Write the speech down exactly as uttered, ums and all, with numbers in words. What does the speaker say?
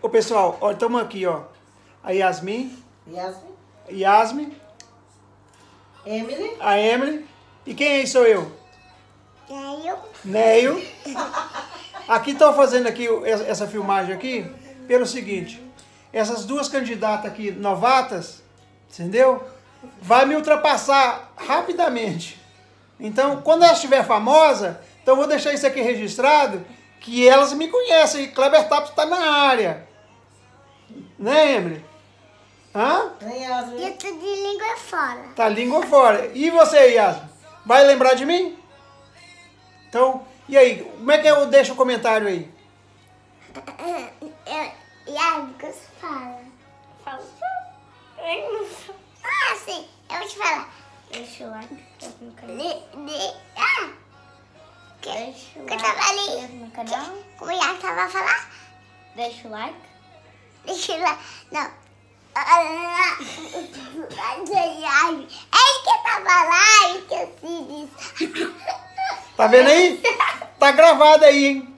Ô, pessoal, ó, estamos aqui, ó. A Yasmin. Yasmin. Yasmin. Emily. A Emily. E quem aí sou eu? Neio. Neio. Aqui estou fazendo aqui essa filmagem aqui pelo seguinte. Essas duas candidatas aqui, novatas, entendeu? Vai me ultrapassar rapidamente. Então, quando ela estiver famosa, então eu vou deixar isso aqui registrado, que elas me conhecem. Kleber Tapos está na área. Né, Emily? Hã? Eu tô de língua fora. Tá língua fora. E você, Yasmin? Vai lembrar de mim? Então, e aí? Como é que eu deixo o comentário aí? Yasmin, fala. Fala. Ah, sim. Eu vou te falar. Deixa o like no canal. De, de, ah! Que, Deixa o que eu tava like ali. no canal. Como o Yasmin tava a falar? Deixa o like. Deixa eu lá. Não. Ele que tava lá, eu esqueci disso. Tá vendo aí? Tá gravado aí, hein?